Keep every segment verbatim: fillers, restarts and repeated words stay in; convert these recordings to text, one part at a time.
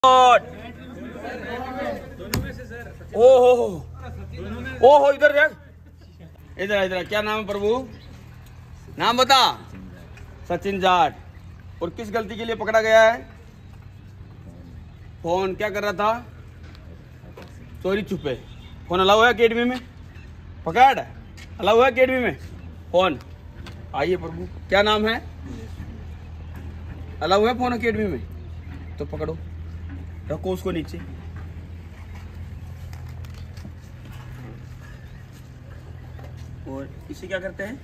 ओ हो हो ओ हो इधर देख, इधर इधर। क्या नाम है प्रभु? नाम बता। सचिन जाट। और किस गलती के लिए पकड़ा गया है? फोन क्या कर रहा था? चोरी छुपे। फोन अलाउ है अकेडमी में? पकड़, अलाउ है अकेडमी में फोन? आइए प्रभु, क्या नाम है? अलाउ है फोन अकेडमी में? तो पकड़ो, रखो उसको नीचे। और इसे क्या करते हैं?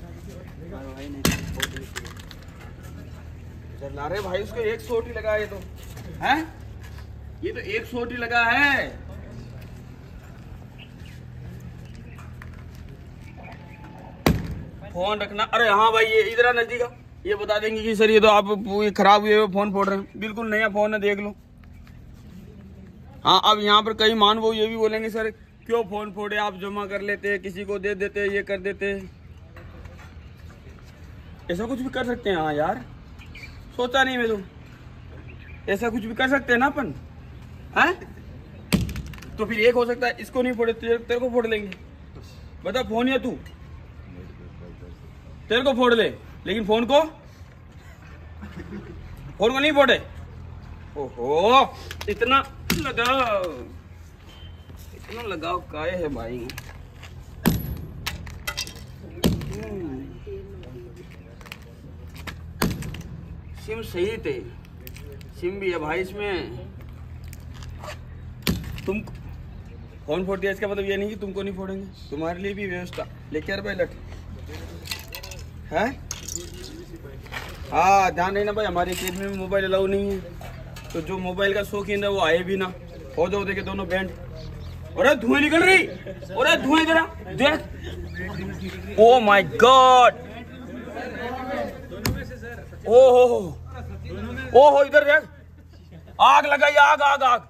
ला रहे भाई उसको एक सोटी लगा। ये तो है, ये तो एक सोटी लगा है। फोन रखना। अरे हाँ भाई, ये इधर नजदीक, ये बता देंगे कि सर ये तो आप खराब हुए फोन फोड़ रहे हैं। बिल्कुल नया फोन है, देख लो। हाँ, अब यहाँ पर कई मान वो ये भी बोलेंगे सर क्यों फोन फोड़े, आप जमा कर लेते, किसी को दे देते, ये कर देते। ऐसा कुछ भी कर सकते हैं? हाँ यार, सोचा नहीं मैं तो, ऐसा कुछ भी कर सकते हैं ना अपन, हैं? तो फिर एक हो सकता है इसको नहीं फोड़े, तेरे, तेरे को फोड़ लेंगे। बता, फोन या तू? तेरे को फोड़ ले, लेकिन फोन को फोन को नहीं फोड़े। ओहो, इतना लगाओ, इतना लगाओ काहे है भाई? सिम सही थे, सिम भी है भाई इसमें। तुम फोन फोड़ दिया, इसका मतलब ये नहीं कि तुमको नहीं फोड़ेंगे, तुम्हारे लिए भी व्यवस्था। लेके यार भाई लट है। हाँ ध्यान रखना भाई, हमारी अकेडमी में मोबाइल अलाउ नहीं है, तो जो मोबाइल का शौकीन है वो आए भी ना। हो जाओ देखे दोनों बैंड। अरे धुएं निकल रही, अरे धुएं जरा देख। ओ माय गॉड, ओ हो हो ओ हो इधर देख, आग लगाई, आग आग आग।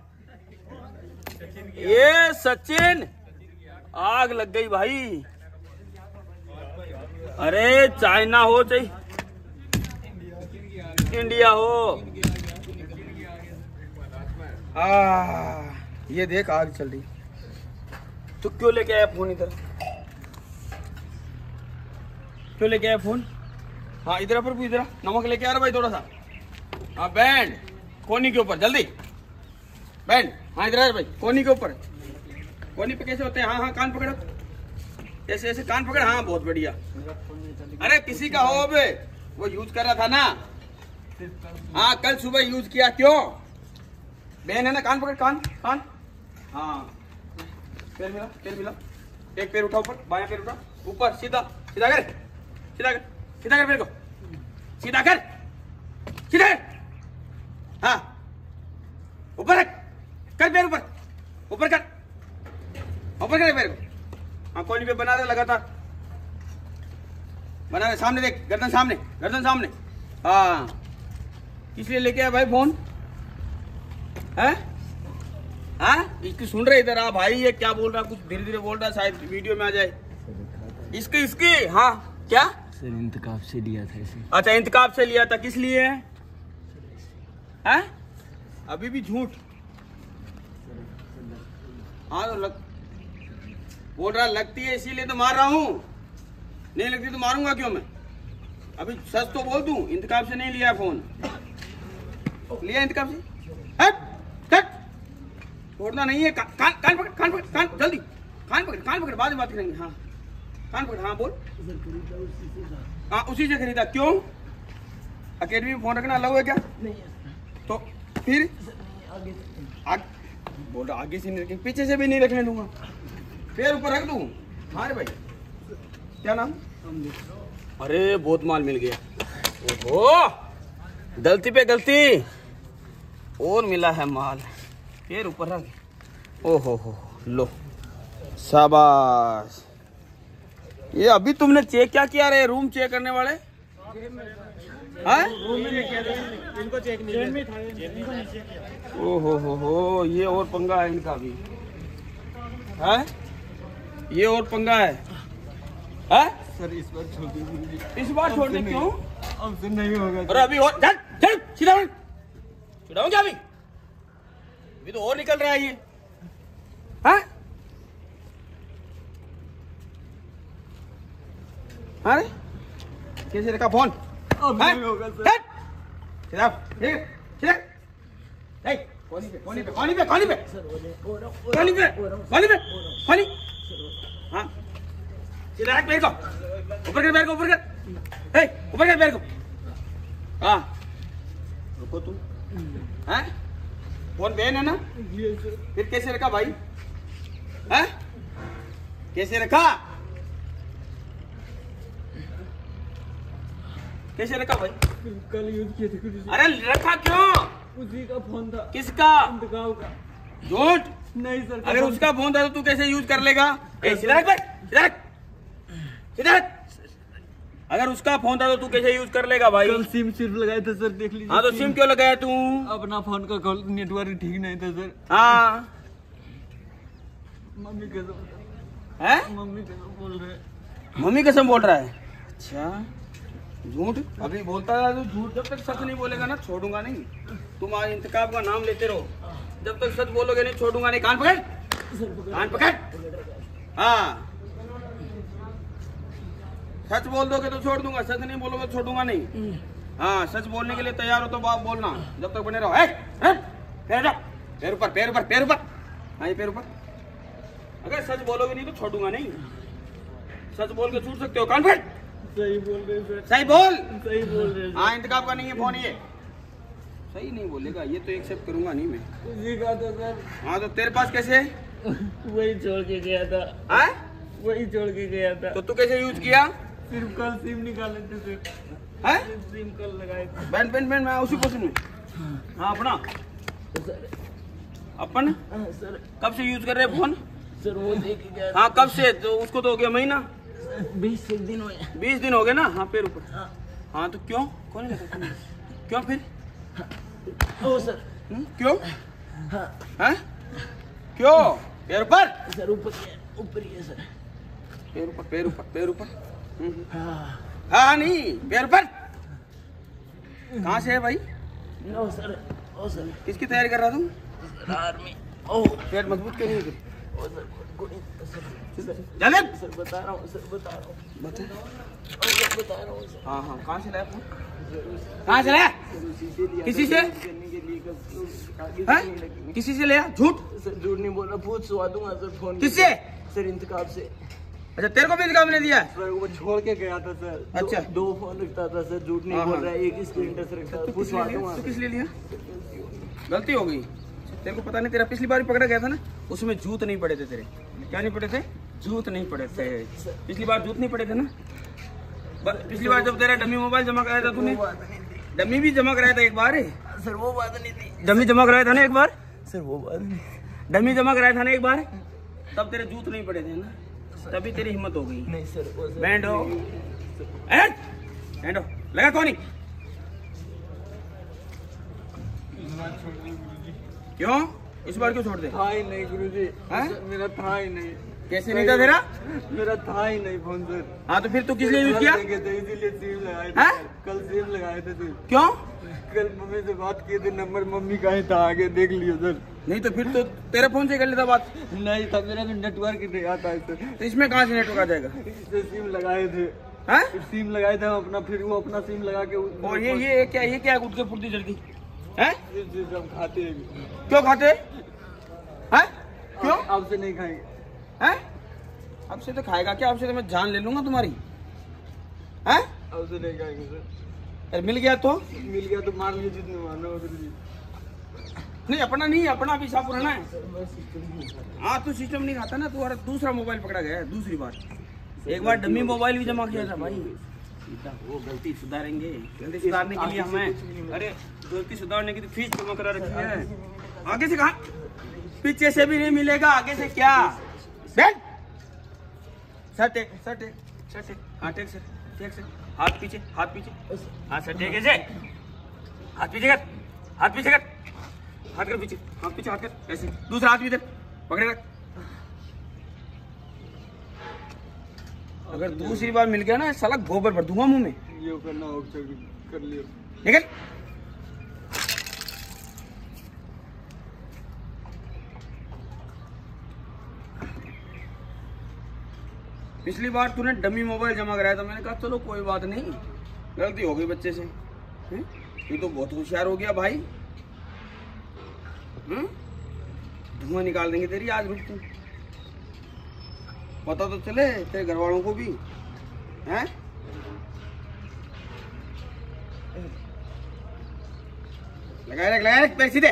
ये सचिन, आग लग गई भाई। अरे चाइना हो चाहे इंडिया हो, आ, ये देख आग चल रही। तो क्यों लेके आया फोन इधर? क्यों लेके आया फोन? हाँ इधर पर, इधर नमक लेके आ रहा भाई थोड़ा सा। हाँ बैंड कोनी के ऊपर जल्दी, बैंड। हाँ इधर आ भाई, कोनी के ऊपर। कोनी पे कैसे होते हैं? हाँ हाँ कान पकड़ो, ऐसे ऐसे कान पकड़। हाँ बहुत बढ़िया। अरे किसी का हो बे, वो यूज कर रहा था ना। हाँ कल सुबह यूज किया, क्यों? बहन है ना, कान पकड़, कान कान। हाँ पैर मिला, पैर मिला। एक पैर उठा ऊपर, बायां पैर उठा ऊपर, सीधा सीधा कर, सीधा कर, सीधा कर पैर को, सीधा कर, सीधा कर। हाँ ऊपर रख, कर पैर ऊपर, ऊपर कर, ऊपर कर पैर को। हाँ कोनी पे बना रहे लगातार, बना रहे। सामने देख, गर्दन सामने, गर्दन सामने। हाँ इसलिए लेके आया भाई फोन है। हाँ इसकी सुन रहे इधर। आ भाई ये क्या बोल रहा, कुछ धीरे धीरे बोल रहा, शायद वीडियो में आ जाए। इसकी इसकी हाँ क्या सर, इंतकाब से लिया था इसे। अच्छा इंतकाब से लिया था, किस लिए है? अभी भी झूठ। हाँ तो लग बोल रहा लगती है इसीलिए तो मार रहा हूँ, नहीं लगती तो मारूंगा क्यों मैं? अभी सच तो बोल दूं, इंतकाब से नहीं लिया फोन। लिया इंतकाब से? हट हट, छोड़ना नहीं है। का, कान कान पकड़, कान पकड़, कान जल्दी, कान पकड़, कान पकड़, बाद में बात करेंगे। हाँ कान पकड़, हाँ बोल। हाँ उसी से खरीदा, क्यों? अकेडमी में फोन रखना अलाउ है क्या? नहीं है। तो फिर आग, बोल रहा आगे से नहीं रखेंगे, पीछे से भी नहीं रखने दूंगा, पैर ऊपर रख दूं। हाँ रे भाई, क्या नाम? अरे बहुत माल मिल गया। ओहो, गलती पे गलती और मिला है माल। पैर ऊपर रख। ओहो हो, लो शाबाश। ये अभी तुमने चेक क्या किया रे? रूम चेक करने वाले हाँ? इनको चेक नहीं किया। ओहो हो हो, ये और पंगा है इनका भी है, ये और पंगा है। है? सर इस बार छोड़ दीजिए। इस बार छोड़ दे, क्यों? अब से नहीं होगा। अरे अभी और चल चल सीधा छुड़ाऊं क्या अभी? अभी तो और निकल रहा है ये। हाँ अरे कैसे रखा फोन? अब नहीं होगा सर। कोनी पे कोनी पे कोनी पे कोनी पे कोनी पे कोनी पे कोनी। हाँ सीधा रख पैर को, ऊपर कर पैर को, ऊपर कर, ए ऊपर कर पैर को। हाँ रुको तुम। हैं फोन बहन है ना? फिर कैसे रखा भाई? हैं कैसे रखा? कैसे रखा भाई? कल यूज किए थे। अरे रखा क्यों? उसी का फोन था। किसका? इंतकाम का। झूठ। नहीं सर। अगर उसका फोन था तो तू कैसे यूज कर लेगा? ए सीधा रख भाई, सीधा रख, सीधा रख। अगर उसका फोन था तो तू कैसे यूज कर लेगा भाई? कल सिम सिर्फ लगाया था सर, देख लीजिए। हाँ तो सिम क्यों लगाया तू? अपना फोन का कॉल नेटवर्क ठीक नहीं था सर। हाँ मम्मी कैसे है? मम्मी कैसे बोल रहे? मम्मी कसम बोल रहा है। अच्छा झूठ अभी बोलता है तो झूठ। जब तक सच नहीं बोलेगा ना छोड़ूंगा नहीं। तुम आज इंतकाम का नाम लेते रहो, जब तक सच बोलोगे नहीं छोड़ूंगा नहीं। कान पकड़, कान पकड़। हाँ सच बोल दोगे तो छोड़ दूंगा, सच नहीं बोलोगे तो छोड़ूंगा नहीं। हाँ सच बोलने के लिए तैयार हो तो बात बोलना, जब तक बने रहो। ए, ए, पैर जा, पैर ऊपर, पैर ऊपर, पैर ऊपर। हाँ ये पैर ऊपर। अगर सच बोलोगे नहीं तो छोड़ूंगा नहीं। सच बोल के छूट सकते हो। कान पकड़। सही बोल रहे सर। सही बोल। सही बोल रहे। हाँ इंतकाम का नहीं है फोन ये। सही नहीं बोलेगा ये तो एक्सेप्ट करूंगा नहीं मैं। उसी का था सर। हाँ तो तेरे पास कैसे? वही छोड़ के गया था। हाँ वही छोड़ के गया था। तो तू कैसे यूज किया? सिर्फ कल सिम निकाले थे सर। है सिम कल लगाए थे। बैंड बैंड बैंड मैं उसी क्वेश्चन में। हाँ अपना अपन सर कब से यूज कर रहे फोन? सर वो देख के गया। हाँ कब से? तो उसको तो हो गया महीना, बीस दिन हुए। बीस दिन हो गए ना। हाँ पैर ऊपर। हाँ तो क्यों? कौन लगा? क्यों फिर? ओ सर। हुँ? क्यों? हाँ क्यों? पैर ऊपर। सर ऊपर ऊपर ही है सर। पैर ऊपर, पैर ऊपर, पैर ऊपर। हाँ नहीं पैर ऊपर। कहाँ से है भाई? No sir. ओ सर किसकी तैयारी कर रहा तुम? आर्मी। ओ पेट मजबूत क्यों नहीं है? ओ सर सर जल्दी सर बता रहा हूँ सर बता रहा हूँ बता। ओ सर बता रहा हूँ सर। हाँ हाँ कहाँ से लाया फोन? कहाँ से लाया? किसी से? हैं? किसी से लिया? झूठ। सर झूठ नहीं बोल रहा, पूछ सुवा दूंगा सर फोन। किससे? सर इंतकाम से। अच्छा तेरे को भी इंतकाम ने दिया? सर वो छोड़ के गया था सर। अच्छा दो, दो फोन रखता था सर, झूठ नहीं हाँ, बोल हाँ। रहा है। एक स्क्रीन टच रखता था। तू किस पूछवा लिए लिया? दूंगा। तू किस लिए लिया? गलती हो गई तेरे को पता नहीं? तेरा पिछली बार पकड़ा गया था ना, उसमें जूत नहीं पड़े थे तेरे। क्या नहीं पड़े थे? जूत नहीं पड़े थे। पिछली बार जूत नहीं पड़े थे ना? पिछली बार जब तेरा डमी मोबाइल जमा कराया था तूने, डमी भी जमा कराया था एक बार। सर वो बात नहीं थी। डमी जमा कराया था ना एक बार? सर वो बात नहीं। डमी जमा कराया था ना एक बार, तब तेरे जूत नहीं पड़े थे ना, तभी तेरी हिम्मत हो गई। नहीं सर वो सर। बैंड हो, बैंड हो, लगा कौन? क्यों? इस बार क्यों छोड़ दे? था ही नहीं गुरुजी। हाँ? सर, मेरा था ही नहीं। कैसे नहीं था तेरा? मेरा था ही नहीं फोन सर। हाँ तो फिर तू किस लिए यूज किया? इसीलिए सिम लगाए थे हाँ? सर। कल सिम लगाए थे सर। क्यों? कल मम्मी से बात किए थे, नंबर मम्मी का ही था, आगे देख लियो सर। नहीं तो फिर तो तेरे फोन से कर लेता बात। नहीं था, मेरा भी नेटवर्क नहीं आता है सर। तो इसमें कहाँ से नेटवर्क आ जाएगा? इससे सिम लगाए थे। हाँ? फिर सिम लगाए थे हम अपना, फिर वो अपना सिम लगा के उस- और ये ये क्या ये क्या उठ के फुर्ती जल्दी है? फिर से हम खाते हैं। क्यों खाते हैं? क्यों? आपसे नहीं खाएंगे। हैं? अब से तो खाएगा क्या? अब से तो मैं जान ले लूंगा तुम्हारी। हैं? आपसे नहीं खाएंगे सर। अरे मिल गया तो? मिल गया तो मार लीजिए जितने मारना हो गुरुजी। नहीं अपना नहीं, अपना भी हिसाब पुराना है। हाँ तू सिस्टम नहीं खाता ना, तू दूसरा मोबाइल पकड़ा गया है दूसरी बार। एक बार डमी मोबाइल भी जमा किया था भाई। वो गलती सुधारेंगे, गलती सुधारने के लिए हमें, अरे गलती सुधारने की तो फीस जमा करा रखी है। आगे से कहा? पीछे से भी नहीं मिलेगा, आगे से क्या? बैठ सर टेक, सर टेक, सर टेक, हाँ टेक सर, टेक सर, हाथ पीछे, हाथ पीछे, हाँ सर टेक ऐसे, हाथ पीछे कर, हाथ पीछे कर, हाथ कर पीछे, हाथ पीछे, हाथ कर ऐसे, दूसरा हाथ भी इधर पकड़े रख। अगर दूसरी बार मिल गया ना साला गोबर भर दूंगा मुंह में। ये करना हो कर लियो। निकल। पिछली बार तूने डमी मोबाइल जमा कराया था, मैंने कहा चलो कोई बात नहीं, गलती हो गई बच्चे से। हैं? तू तो बहुत होशियार हो गया भाई। हैं? धुआं निकाल देंगे तेरी आज, रुक तू, पता तो चले तेरे घर वालों को भी। हैं? लगाए रख, लगाए रख, पैर सीधे।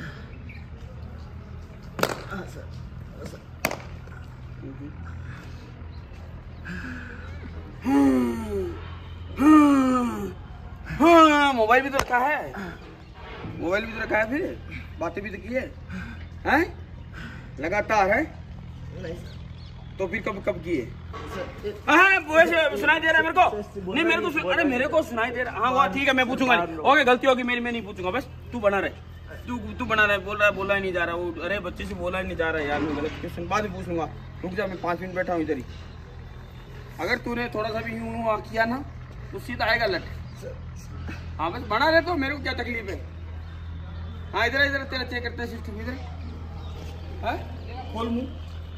हाँ, मोबाइल भी तो रखा है, मोबाइल भी तो रखा है, फिर बातें भी तो की है, हैं? लगातार है तो फिर कब कब किए? हाँ, वैसे सुनाई दे रहा है मेरे को? नहीं मेरे को सुन, अरे मेरे को सुनाई दे रहा। हाँ वो ठीक है, मैं पूछूंगा। ओके, गलती होगी मेरी, मैं नहीं पूछूंगा, बस तू बना रहे, तू तू बना रहा है, बोल रहा है, बोला ही नहीं जा रहा वो। अरे बच्चे से बोला ही नहीं जा रहा है यार, मैं गलत क्वेश्चन बाद में पूछ लूंगा। रुक जा, मैं पाँच मिनट बैठा हूँ इधर ही। अगर तूने थोड़ा सा भी यूं यूं किया ना तो सीधा आएगा लट। हाँ बस बना रहे, तो मेरे को क्या तकलीफ है? हाँ इधर इधर तेरा चेक करते हैं सिस्टम, इधर है, खोल मुँह।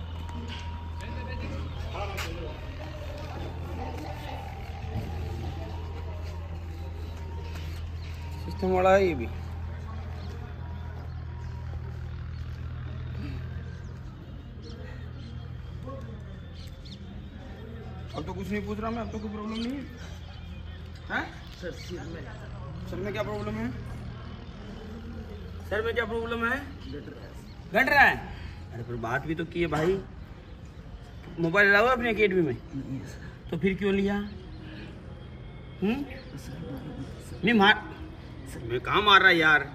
सिस्टम वाला है ये भी। अब तो कुछ नहीं पूछ रहा मैं, अब तो कोई प्रॉब्लम नहीं है, हैं? सर सिर में, सर में क्या प्रॉब्लम है? सर में क्या प्रॉब्लम है? घट रहा है। अरे पर बात भी तो की है भाई, मोबाइल लगाओ अपने अकेडमी में, तो फिर क्यों लिया? हम्म नहीं मार, मैं कहाँ मार रहा यार?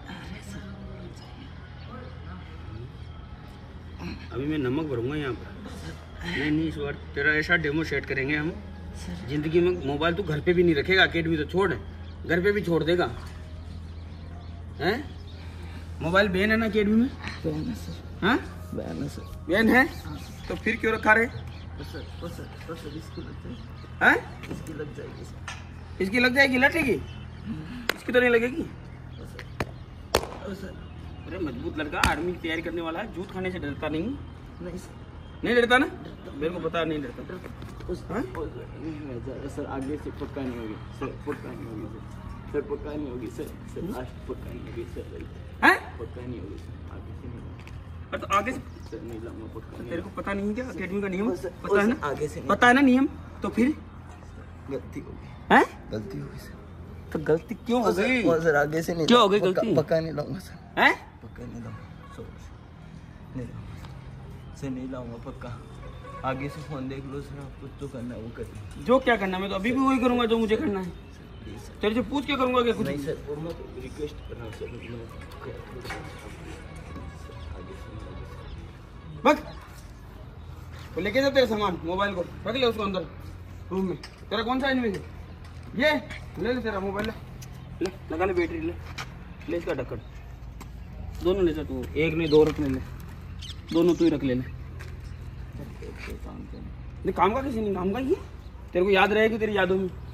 अभी मैं नमक भरूंगा यहाँ पर। नहीं नहीं, इस बार तेरा ऐसा डेमो सेट करेंगे हम, जिंदगी में मोबाइल तू घर पे भी नहीं रखेगा, अकेडमी तो छोड़, घर पे भी छोड़ देगा। हैं? मोबाइल बैन है ना अकेडमी में? बैन है सर। हाँ बैन है सर। बैन है तो फिर क्यों रखा रहे? तो सर, तो सर, तो सर इसकी लग जाएगी। हैं? इसकी लग जाएगी सर। इसकी लग जाएगी, लटेगी? इसकी तो नहीं लगेगी। तो सर, तो सर। अरे मजबूत लड़का, आर्मी की तैयारी करने वाला है, जूत खाने से डरता नहीं? नहीं सर, नहीं डरता ना? मेरे को पता नहीं डरता। हाँ? सर आगे से पक्का नहीं होगी सर, पक्का नहीं होगी सर, सर पक्का नहीं होगी सर, सर लास्ट पक्का नहीं होगी सर, हैं? पक्का नहीं होगी सर, आगे से नहीं, और तो आगे से सर नहीं लाऊंगा पक्का नहीं। तेरे को पता नहीं है क्या अकेडमी का नियम? ओ सर, पता है ना? आगे से नहीं। पता है ना नियम? तो फिर गलती होगी, हैं? गलती होगी सर। तो गलती क्यों हो गई? ओ सर आगे से नहीं, क्यों हो गई पक्का- गलती? पक्का नहीं लाऊंगा सर, हैं? पक्का नहीं लाऊंगा, सॉरी नहीं लाऊंगा सर, नहीं लाऊंगा पक्का। आगे से फोन देख लो सर, आप कुछ तो करना है वो करिए। जो क्या करना, मैं तो अभी भी वही करूंगा जो मुझे करना है। Please sir. तेरे से पूछ के करूंगा क्या कुछ? नहीं सर, वो मैं रिक्वेस्ट कर रहा हूँ सर, मैं आगे से नहीं, आगे से। बक वो लेके जा तेरे सामान, मोबाइल को रख ले उसको अंदर रूम में। तेरा कौन सा एनिमी है ये? ले ले तेरा मोबाइल, ले ले, लगा ले बैटरी, ले ले इसका ढक्कन, दोनों ले जा तू, एक नहीं दो रख ले, ले दोनों तू ही रख ले, ले काम करना। नहीं काम का किसी नहीं, काम का ही है, तेरे को याद रहेगी तेरी यादों में।